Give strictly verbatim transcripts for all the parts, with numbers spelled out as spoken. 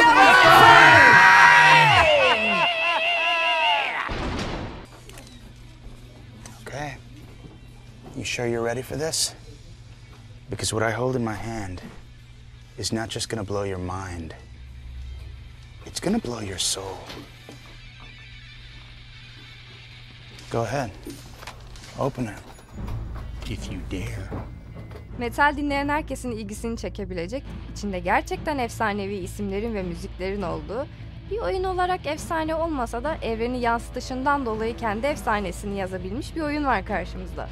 Okay. You sure you're ready for this? Because what I hold in my hand is not just gonna blow your mind. It's gonna blow your soul. Go ahead. Open it. If you dare. Metal dinleyen herkesin ilgisini çekebilecek, içinde gerçekten efsanevi isimlerin ve müziklerin olduğu, bir oyun olarak efsane olmasa da evreni yansıtışından dolayı kendi efsanesini yazabilmiş bir oyun var karşımızda.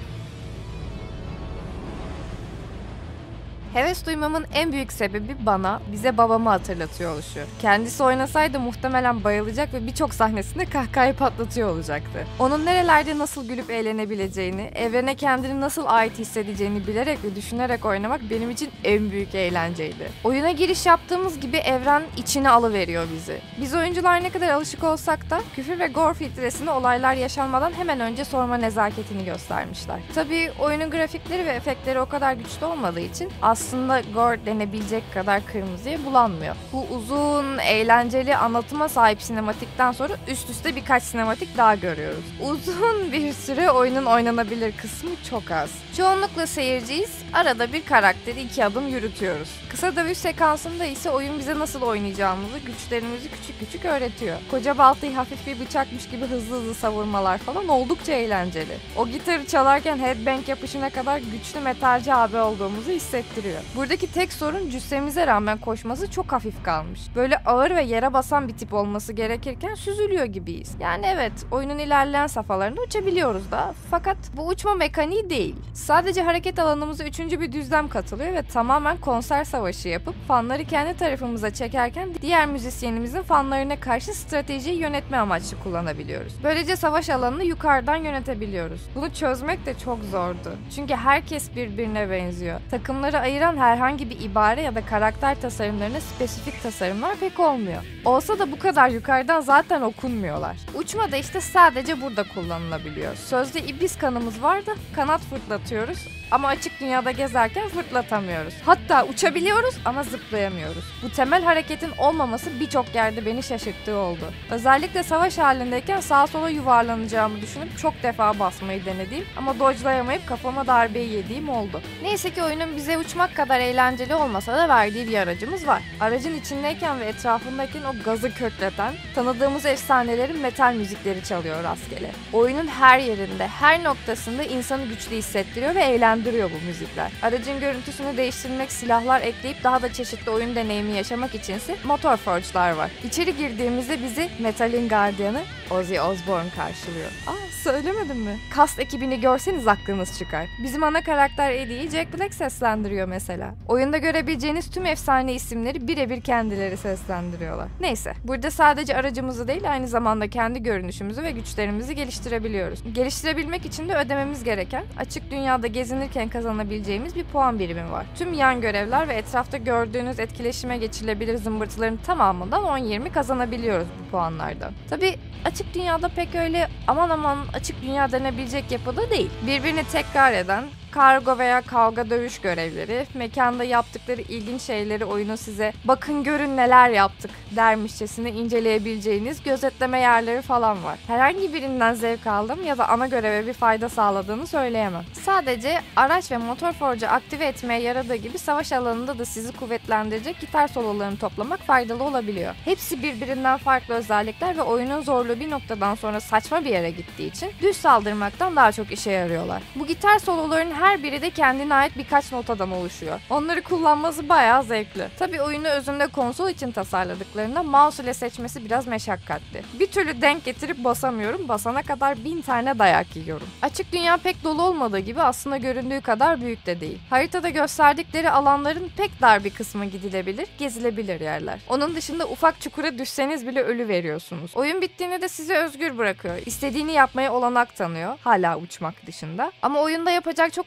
Heves duymamın en büyük sebebi bana, bize babamı hatırlatıyor oluşu. Kendisi oynasaydı muhtemelen bayılacak ve birçok sahnesinde kahkahayı patlatıyor olacaktı. Onun nerelerde nasıl gülüp eğlenebileceğini, evrene kendini nasıl ait hissedeceğini bilerek ve düşünerek oynamak benim için en büyük eğlenceydi. Oyuna giriş yaptığımız gibi evren içine alıveriyor bizi. Biz oyuncular ne kadar alışık olsak da küfür ve gore filtresini olaylar yaşanmadan hemen önce sorma nezaketini göstermişler. Tabii oyunun grafikleri ve efektleri o kadar güçlü olmadığı için aslında gore denebilecek kadar kırmızıya bulanmıyor. Bu uzun, eğlenceli anlatıma sahip sinematikten sonra üst üste birkaç sinematik daha görüyoruz. Uzun bir süre oyunun oynanabilir kısmı çok az. Çoğunlukla seyirciyiz, arada bir karakteri iki adım yürütüyoruz. Kısa dövüş sekansında ise oyun bize nasıl oynayacağımızı, güçlerimizi küçük küçük öğretiyor. Koca baltayı hafif bir bıçakmış gibi hızlı hızlı savurmalar falan oldukça eğlenceli. O gitarı çalarken headbang yapışına kadar güçlü metalci abi olduğumuzu hissettiriyor. Buradaki tek sorun cüssemize rağmen koşması çok hafif kalmış. Böyle ağır ve yere basan bir tip olması gerekirken süzülüyor gibiyiz. Yani evet, oyunun ilerleyen safhalarında uçabiliyoruz da, fakat bu uçma mekaniği değil. Sadece hareket alanımıza üçüncü bir düzlem katılıyor ve tamamen konser savaşı yapıp fanları kendi tarafımıza çekerken diğer müzisyenimizin fanlarına karşı stratejiyi yönetme amaçlı kullanabiliyoruz. Böylece savaş alanını yukarıdan yönetebiliyoruz. Bunu çözmek de çok zordu. Çünkü herkes birbirine benziyor. Takımları ayıran herhangi bir ibare ya da karakter tasarımlarına spesifik tasarımlar pek olmuyor. Olsa da bu kadar yukarıdan zaten okunmuyorlar. Uçma da işte sadece burada kullanılabiliyor. Sözde iblis kanımız var da kanat fırlatıyoruz ama açık dünyada gezerken fırlatamıyoruz. Hatta uçabiliyoruz ama zıplayamıyoruz. Bu temel hareketin olmaması birçok yerde beni şaşırttığı oldu. Özellikle savaş halindeyken sağa sola yuvarlanacağımı düşünüp çok defa basmayı denediğim ama dodge'layamayıp kafama darbeyi yediğim oldu. Neyse ki oyunun bize uçmak kadar eğlenceli olmasa da verdiği bir aracımız var. Aracın içindeyken ve etrafındayken o gazı kökleten, tanıdığımız efsanelerin metal müzikleri çalıyor rastgele. Oyunun her yerinde, her noktasında insanı güçlü hissettiriyor ve eğlendiriyor bu müzikler. Aracın görüntüsünü değiştirmek, silahlar ekleyip daha da çeşitli oyun deneyimi yaşamak içinse Motorforge'lar var. İçeri girdiğimizde bizi Metal'in gardiyanı Ozzy Osbourne karşılıyor. Aa, söylemedim mi? Cast ekibini görseniz aklınız çıkar. Bizim ana karakter Eddie'yi Jack Black seslendiriyor mesela. Oyunda görebileceğiniz tüm efsane isimleri birebir kendileri seslendiriyorlar. Neyse, burada sadece aracımızı değil aynı zamanda kendi görünüşümüzü ve güçlerimizi geliştirebiliyoruz. Geliştirebilmek için de ödememiz gereken, açık dünyada gezinirken kazanabileceğimiz bir puan birimi var. Tüm yan görevler ve etrafta gördüğünüz etkileşime geçilebilir zımbırtıların tamamından on yirmi kazanabiliyoruz bu puanlardan. Tabii açık dünyada pek öyle aman aman açık dünya denebilecek yapıda değil. Birbirini tekrar eden, kargo veya kavga dövüş görevleri, mekanda yaptıkları ilginç şeyleri oyunun size bakın görün neler yaptık dermişçesine inceleyebileceğiniz gözetleme yerleri falan var. Herhangi birinden zevk aldım ya da ana göreve bir fayda sağladığını söyleyemem. Sadece araç ve Motorforge'u aktive etmeye yaradığı gibi savaş alanında da sizi kuvvetlendirecek gitar sololarını toplamak faydalı olabiliyor. Hepsi birbirinden farklı özellikler ve oyunun zorluğu bir noktadan sonra saçma bir yere gittiği için düz saldırmaktan daha çok işe yarıyorlar. Bu gitar sololarının her biri de kendine ait birkaç notadan oluşuyor. Onları kullanması bayağı zevkli. Tabii oyunu özünde konsol için tasarladıklarında mouse ile seçmesi biraz meşakkatli. Bir türlü denk getirip basamıyorum. Basana kadar bin tane dayak yiyorum. Açık dünya pek dolu olmadığı gibi aslında göründüğü kadar büyük de değil. Haritada gösterdikleri alanların pek dar bir kısmı gidilebilir, gezilebilir yerler. Onun dışında ufak çukura düşseniz bile ölü veriyorsunuz. Oyun bittiğinde de sizi özgür bırakıyor. İstediğini yapmaya olanak tanıyor. Hala uçmak dışında. Ama oyunda yapacak çok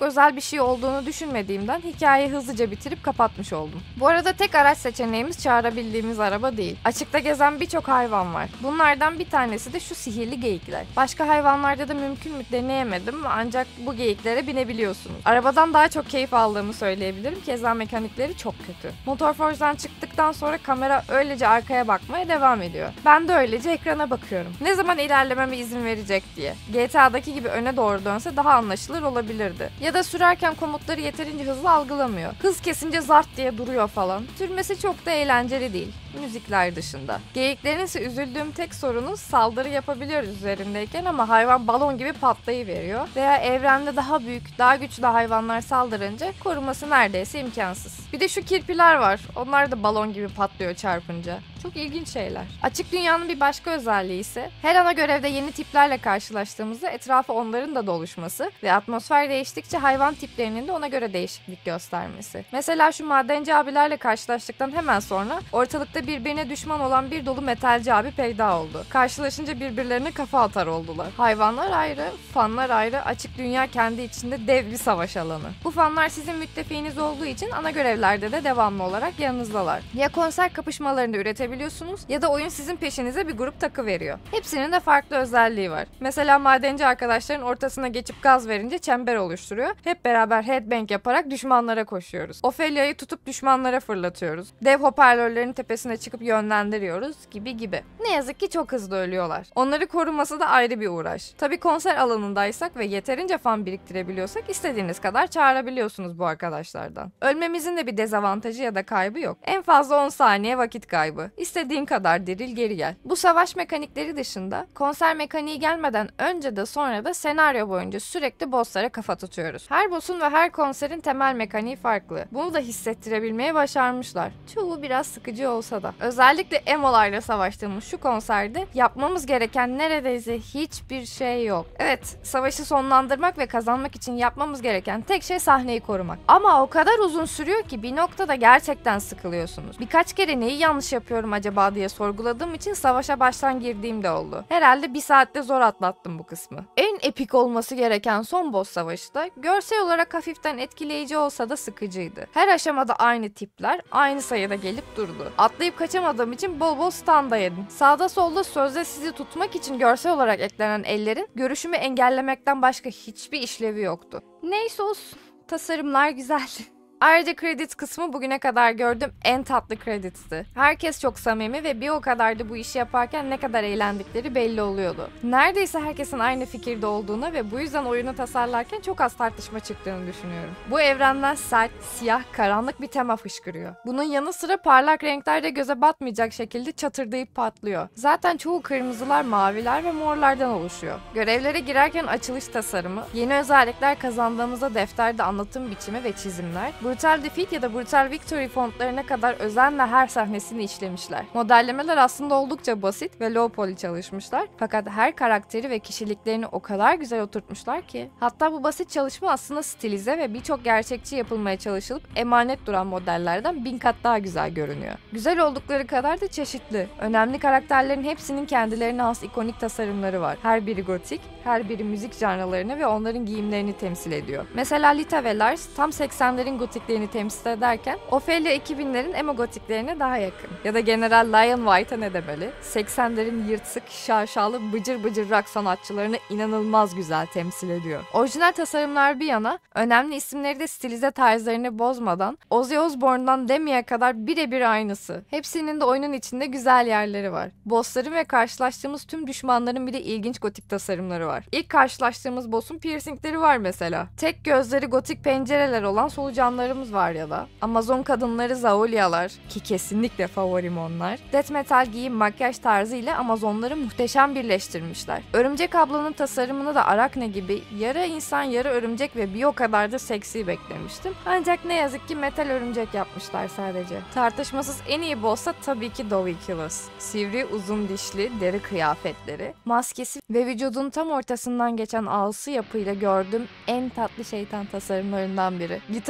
özel bir şey olduğunu düşünmediğimden hikayeyi hızlıca bitirip kapatmış oldum. Bu arada tek araç seçeneğimiz çağırabildiğimiz araba değil. Açıkta gezen birçok hayvan var. Bunlardan bir tanesi de şu sihirli geyikler. Başka hayvanlarda da mümkün mü deneyemedim ancak bu geyiklere binebiliyorsunuz. Arabadan daha çok keyif aldığımı söyleyebilirim. Keza mekanikleri çok kötü. Motorforge'dan çıktıktan sonra kamera öylece arkaya bakmaya devam ediyor. Ben de öylece ekrana bakıyorum. Ne zaman ilerlememe izin verecek diye. G T A'daki gibi öne doğru dönse daha anlaşılır olabilirdi. Ya da sürerken komutları yeterince hızlı algılamıyor. Hız kesince zart diye duruyor falan. Sürmesi çok da eğlenceli değil. Müzikler dışında. Geyiklerin ise üzüldüğüm tek sorunu saldırı yapabiliyoruz üzerindeyken ama hayvan balon gibi patlayıveriyor. Veya evrende daha büyük, daha güçlü hayvanlar saldırınca koruması neredeyse imkansız. Bir de şu kirpiler var. Onlar da balon gibi patlıyor çarpınca. Çok ilginç şeyler. Açık dünyanın bir başka özelliği ise her ana görevde yeni tiplerle karşılaştığımızda etrafı onların da doluşması ve atmosfer değiştikçe hayvan tiplerinin de ona göre değişiklik göstermesi. Mesela şu madenci abilerle karşılaştıktan hemen sonra ortalıkta birbirine düşman olan bir dolu metalci abi peyda oldu. Karşılaşınca birbirlerine kafa atar oldular. Hayvanlar ayrı, fanlar ayrı, açık dünya kendi içinde dev bir savaş alanı. Bu fanlar sizin müttefiğiniz olduğu için ana görevlerde de devamlı olarak yanınızdalar. Ya konser kapışmalarını üretebiliyorsunuz ya da oyun sizin peşinize bir grup takı veriyor. Hepsinin de farklı özelliği var. Mesela madenci arkadaşların ortasına geçip gaz verince çember oluşturuyor. Hep beraber headbang yaparak düşmanlara koşuyoruz. Ophelia'yı tutup düşmanlara fırlatıyoruz. Dev hoparlörlerin tepesine çıkıp yönlendiriyoruz gibi gibi. Ne yazık ki çok hızlı ölüyorlar. Onları koruması da ayrı bir uğraş. Tabii konser alanındaysak ve yeterince fan biriktirebiliyorsak istediğiniz kadar çağırabiliyorsunuz bu arkadaşlardan. Ölmemizin de bir dezavantajı ya da kaybı yok. En fazla on saniye vakit kaybı. İstediğin kadar diril geri gel. Bu savaş mekanikleri dışında konser mekaniği gelmeden önce de sonra da senaryo boyunca sürekli bosslara kafa tutuyoruz. Her boss'un ve her konserin temel mekaniği farklı. Bunu da hissettirebilmeye başarmışlar. Çoğu biraz sıkıcı olsa da. Özellikle emolarla savaştığımız şu konserde yapmamız gereken neredeyse hiçbir şey yok. Evet, savaşı sonlandırmak ve kazanmak için yapmamız gereken tek şey sahneyi korumak. Ama o kadar uzun sürüyor ki bir noktada gerçekten sıkılıyorsunuz. Birkaç kere neyi yanlış yapıyorum acaba diye sorguladığım için savaşa baştan girdiğim de oldu. Herhalde bir saatte zor atlattım bu kısmı. En epik olması gereken son boss savaşı da görsel olarak hafiften etkileyici olsa da sıkıcıydı. Her aşamada aynı tipler aynı sayıda gelip durdu. Atlayıp kaçamadığım için bol bol stun da yedim. Sağda solda sözde sizi tutmak için görsel olarak eklenen ellerin görüşümü engellemekten başka hiçbir işlevi yoktu. Neyse olsun. Tasarımlar güzeldi. Ayrıca credits kısmı bugüne kadar gördüğüm en tatlı credits'ti. Herkes çok samimi ve bir o kadar da bu işi yaparken ne kadar eğlendikleri belli oluyordu. Neredeyse herkesin aynı fikirde olduğuna ve bu yüzden oyunu tasarlarken çok az tartışma çıktığını düşünüyorum. Bu evrenden sert, siyah, karanlık bir tema fışkırıyor. Bunun yanı sıra parlak renklerde göze batmayacak şekilde çatırdayıp patlıyor. Zaten çoğu kırmızılar, maviler ve morlardan oluşuyor. Görevlere girerken açılış tasarımı, yeni özellikler kazandığımızda defterde anlatım biçimi ve çizimler, Brutal Defeat ya da Brutal Victory fontlarına kadar özenle her sahnesini işlemişler. Modellemeler aslında oldukça basit ve low poly çalışmışlar. Fakat her karakteri ve kişiliklerini o kadar güzel oturtmuşlar ki. Hatta bu basit çalışma aslında stilize ve birçok gerçekçi yapılmaya çalışılıp emanet duran modellerden bin kat daha güzel görünüyor. Güzel oldukları kadar da çeşitli. Önemli karakterlerin hepsinin kendilerine has ikonik tasarımları var. Her biri gotik, her biri müzik janralarını ve onların giyimlerini temsil ediyor. Mesela Lita ve Lars tam seksenlerin gotiklerini temsil ederken Ophelia iki binlerin emo gotiklerine daha yakın. Ya da General Lion White'a ne demeli? seksenlerin yırtık, şaşalı, bıcır bıcır rock sanatçılarını inanılmaz güzel temsil ediyor. Orijinal tasarımlar bir yana, önemli isimleri de stilize tarzlarını bozmadan Ozzy Osbourne'dan Demi'ye kadar birebir aynısı. Hepsinin de oyunun içinde güzel yerleri var. Bossların ve karşılaştığımız tüm düşmanların bir de ilginç gotik tasarımları var. İlk karşılaştığımız boss'un piercingleri var mesela. Tek gözleri gotik pencereler olan solucanlarımız var ya da. Amazon kadınları Zaolia'lar ki kesinlikle favorim onlar. Death metal giyim makyaj tarzı ile Amazonları muhteşem birleştirmişler. Örümcek ablanın tasarımını da Arachne gibi yarı insan yarı örümcek ve bir o kadar da seksi beklemiştim. Ancak ne yazık ki metal örümcek yapmışlar sadece. Tartışmasız en iyi boss'a tabii ki Doviculus. Sivri uzun dişli deri kıyafetleri, maskesi ve vücudun tam ortasından geçen ağısı yapıyla gördüğüm en tatlı şeytan tasarımlarından biri. Gitarı da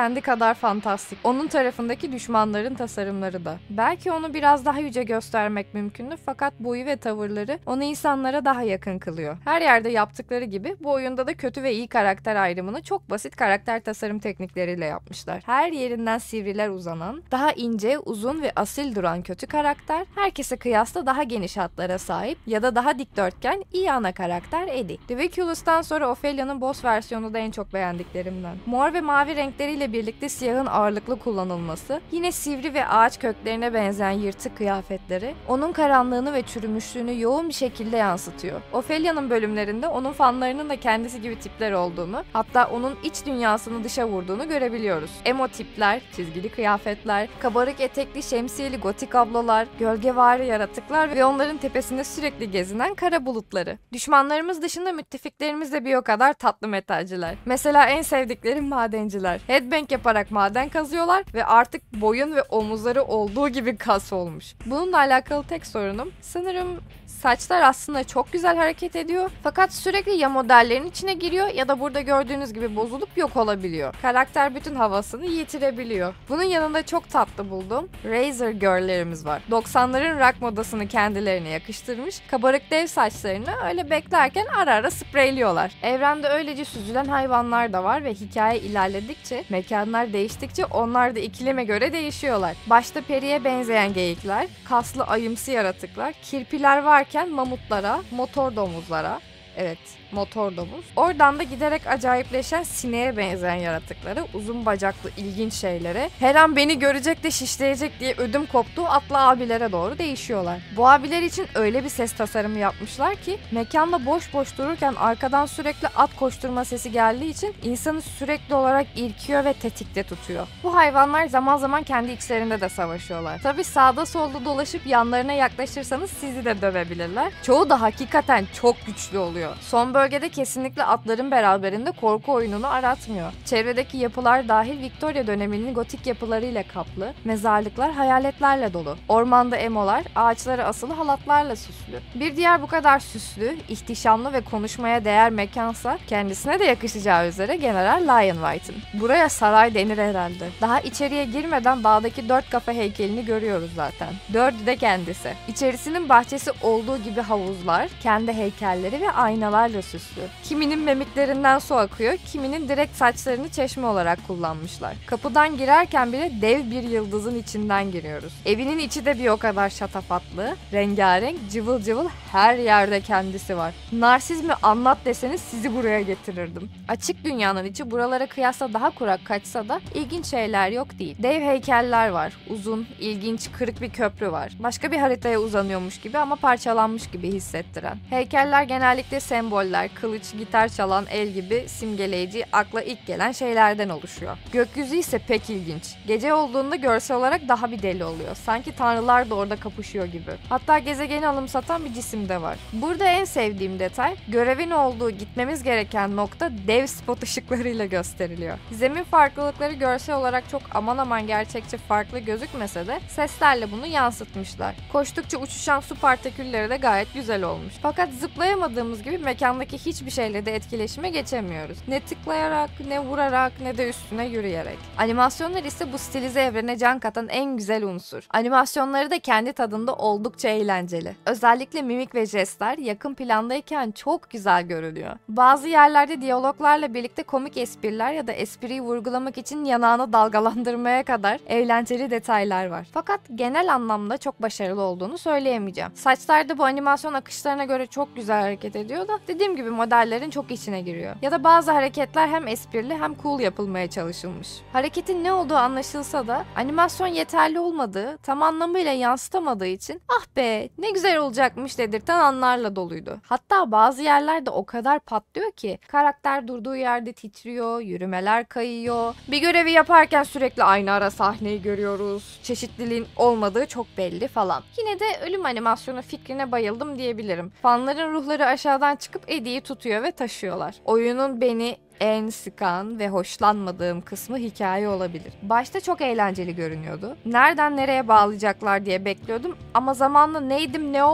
kendi kadar fantastik. Onun tarafındaki düşmanların tasarımları da. Belki onu biraz daha yüce göstermek mümkündür fakat boyu ve tavırları onu insanlara daha yakın kılıyor. Her yerde yaptıkları gibi bu oyunda da kötü ve iyi karakter ayrımını çok basit karakter tasarım teknikleriyle yapmışlar. Her yerinden sivriler uzanan, daha ince, uzun ve asil duran kötü karakter, herkese kıyasla daha geniş hatlara sahip ya da daha dikdörtgen iyi ana karakter Eddie. Ridiculous'tan sonra Ophelia'nın boss versiyonu da en çok beğendiklerimden. Mor ve mavi renkleriyle birlikte siyahın ağırlıklı kullanılması, yine sivri ve ağaç köklerine benzeyen yırtık kıyafetleri, onun karanlığını ve çürümüşlüğünü yoğun bir şekilde yansıtıyor. Ophelia'nın bölümlerinde onun fanlarının da kendisi gibi tipler olduğunu, hatta onun iç dünyasını dışa vurduğunu görebiliyoruz. Emo tipler, çizgili kıyafetler, kabarık etekli şemsiyeli gotik ablalar, gölgevari yaratıklar ve onların tepesinde sürekli gezinen kara bulutları. Düşmanlarımız dışında müttefiklerimiz de bir o kadar tatlı metalciler. Mesela en sevdiklerim madenciler. Headbang yaparak maden kazıyorlar ve artık boyun ve omuzları olduğu gibi kas olmuş. Bununla alakalı tek sorunum sanırım saçlar aslında çok güzel hareket ediyor fakat sürekli ya modellerin içine giriyor ya da burada gördüğünüz gibi bozulup yok olabiliyor. Karakter bütün havasını yitirebiliyor. Bunun yanında çok tatlı bulduğum Razor Girl'lerimiz var. doksanların rock modasını kendilerine yakıştırmış, kabarık dev saçlarını öyle beklerken ara ara spreyliyorlar. Evrende öylece süzülen hayvanlar da var ve hikaye ilerledikçe, mekanlar değiştikçe onlar da iklime göre değişiyorlar. Başta periye benzeyen geyikler, kaslı ayımsı yaratıklar, kirpiler varken mamutlara, motor domuzlara, evet motor domuz. Oradan da giderek acayipleşen sineğe benzeyen yaratıkları, uzun bacaklı ilginç şeylere, her an beni görecek de şişleyecek diye ödüm koptuğu atlı abilere doğru değişiyorlar. Bu abiler için öyle bir ses tasarımı yapmışlar ki mekanda boş boş dururken arkadan sürekli at koşturma sesi geldiği için insanı sürekli olarak irkiyor ve tetikte tutuyor. Bu hayvanlar zaman zaman kendi içlerinde de savaşıyorlar. Tabi sağda solda dolaşıp yanlarına yaklaşırsanız sizi de dövebilirler. Çoğu da hakikaten çok güçlü oluyor. Son bölgede kesinlikle atların beraberinde korku oyununu aratmıyor. Çevredeki yapılar dahil Victoria döneminin gotik yapılarıyla kaplı, mezarlıklar hayaletlerle dolu. Ormanda emolar, ağaçlara asılı halatlarla süslü. Bir diğer bu kadar süslü, ihtişamlı ve konuşmaya değer mekansa kendisine de yakışacağı üzere General Lionwhite'ın. Buraya saray denir herhalde. Daha içeriye girmeden dağdaki dört kafa heykelini görüyoruz zaten. Dördü de kendisi. İçerisinin bahçesi olduğu gibi havuzlar, kendi heykelleri ve aynalarla süslü. Kiminin memiklerinden su akıyor, kiminin direkt saçlarını çeşme olarak kullanmışlar. Kapıdan girerken bile dev bir yıldızın içinden giriyoruz. Evinin içi de bir o kadar şatafatlı, rengarenk, cıvıl cıvıl her yerde kendisi var. Narsizmi anlat deseniz sizi buraya getirirdim. Açık dünyanın içi buralara kıyasla daha kurak kaçsa da ilginç şeyler yok değil. Dev heykeller var. Uzun, ilginç, kırık bir köprü var. Başka bir haritaya uzanıyormuş gibi ama parçalanmış gibi hissettiren. Heykeller genellikle semboller, kılıç, gitar çalan el gibi simgeleyici, akla ilk gelen şeylerden oluşuyor. Gökyüzü ise pek ilginç. Gece olduğunda görsel olarak daha bir deli oluyor. Sanki tanrılar da orada kapışıyor gibi. Hatta gezegeni alımsatan bir cisim de var. Burada en sevdiğim detay, görevin olduğu gitmemiz gereken nokta dev spot ışıklarıyla gösteriliyor. Zemin farklılıkları görsel olarak çok aman aman gerçekçi farklı gözükmese de seslerle bunu yansıtmışlar. Koştukça uçuşan su partikülleri de gayet güzel olmuş. Fakat zıplayamadığımız gibi mekandaki hiçbir şeyle de etkileşime geçemiyoruz. Ne tıklayarak, ne vurarak, ne de üstüne yürüyerek. Animasyonlar ise bu stilize evrene can katan en güzel unsur. Animasyonları da kendi tadında oldukça eğlenceli. Özellikle mimik ve jestler yakın plandayken çok güzel görülüyor. Bazı yerlerde diyaloglarla birlikte komik espriler ya da espriyi vurgulamak için yanağını dalgalandırmaya kadar eğlenceli detaylar var. Fakat genel anlamda çok başarılı olduğunu söyleyemeyeceğim. Saçlar da bu animasyon akışlarına göre çok güzel hareket ediyor da dediğim gibi modellerin çok içine giriyor. Ya da bazı hareketler hem esprili hem cool yapılmaya çalışılmış. Hareketin ne olduğu anlaşılsa da animasyon yeterli olmadığı, tam anlamıyla yansıtamadığı için ah be ne güzel olacakmış dedirten anlarla doluydu. Hatta bazı yerlerde o kadar patlıyor ki karakter durduğu yerde titriyor, yürümeler kayıyor. Bir görevi yaparken sürekli aynı ara sahneyi görüyoruz. Çeşitliliğin olmadığı çok belli falan. Yine de ölüm animasyonu fikrine bayıldım diyebilirim. Fanların ruhları aşağıdan çıkıp Eddie'yi tutuyor ve taşıyorlar. Oyunun beni en sıkan ve hoşlanmadığım kısmı hikaye olabilir. Başta çok eğlenceli görünüyordu. Nereden nereye bağlayacaklar diye bekliyordum ama zamanla neydim ne oldum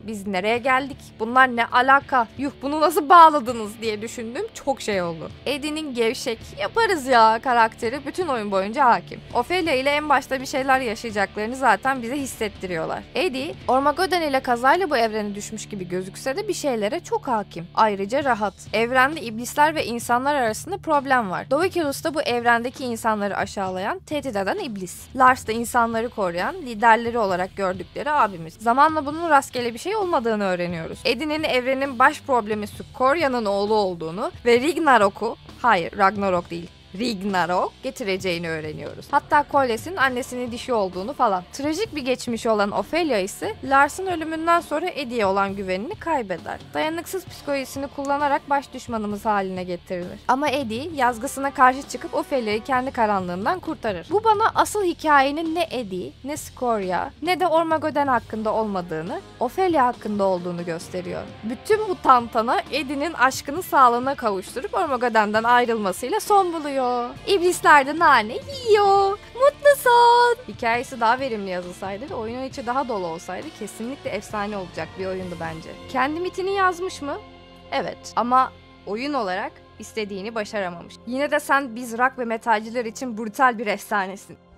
biz nereye geldik, bunlar ne alaka, yuh bunu nasıl bağladınız diye düşündüğüm çok şey oldu. Eddie'nin gevşek, yaparız ya karakteri bütün oyun boyunca hakim. Ophelia ile en başta bir şeyler yaşayacaklarını zaten bize hissettiriyorlar. Eddie, Ormagoden ile kazayla bu evrene düşmüş gibi gözükse de bir şeylere çok hakim. Ayrıca rahat. Evrende iblisler ve insanlar arasında problem var. Doviculus da bu evrendeki insanları aşağılayan, tehdit eden iblis. Lars da insanları koruyan, liderleri olarak gördükleri abimiz. Zamanla bunun rastgele bir şey olmadığını öğreniyoruz. Eddie'nin evrenin baş problemi Sukorya'nın oğlu olduğunu ve Ragnarok'u, hayır Ragnarok değil, Ragnarok getireceğini öğreniyoruz. Hatta Kolyes'in annesinin dişi olduğunu falan. Trajik bir geçmişi olan Ophelia ise Lars'ın ölümünden sonra Eddie'ye olan güvenini kaybeder. Dayanıksız psikolojisini kullanarak baş düşmanımız haline getirilir. Ama Eddie yazgısına karşı çıkıp Ophelia'yı kendi karanlığından kurtarır. Bu bana asıl hikayenin ne Eddie, ne Scoria, ne de Ormagoden hakkında olmadığını, Ophelia hakkında olduğunu gösteriyor. Bütün bu tantana Eddie'nin aşkını sağlığına kavuşturup Ormagoden'den ayrılmasıyla son buluyor. İblisler de nane yiyor. Mutlu son. Hikayesi daha verimli yazılsaydı ve oyunun içi daha dolu olsaydı kesinlikle efsane olacak bir oyundu bence. Kendi mitini yazmış mı? Evet. Ama oyun olarak istediğini başaramamış. Yine de sen biz rock ve metalciler için brutal bir efsanesin.